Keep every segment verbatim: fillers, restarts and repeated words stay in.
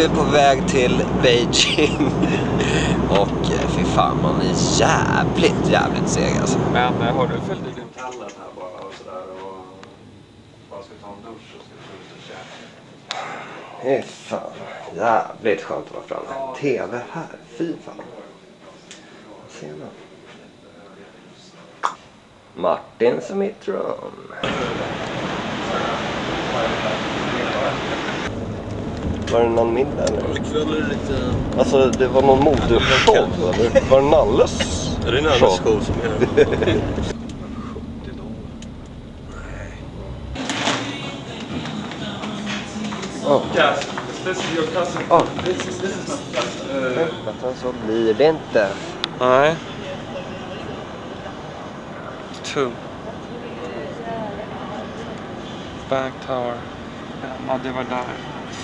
vi på väg till Beijing. Och fy fan, man är jävligt, jävligt seg alltså. Men har du följt i din pallet här bara och sådär och bara ska ta en dusch och ska få ut och käka? Fy fan, jävligt skönt att vara framme. T V här, fy fan. Sena. Martin Smithron. Var det någon middag eller? Ikväll är det lite... Alltså det var någon modershow eller? Var det Nalles? Är det Nalles show som är det? sjuttio dollar. Nej. Oh. Yes, this is your cousin. Oh. This is, this is my cousin. Uh, Vänta, så blir det inte. Nej. Two. Back tower. Ja, det var där.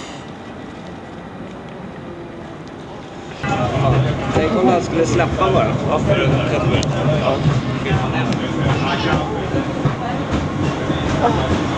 Tänk om han skulle släppa bara. Ja, ja.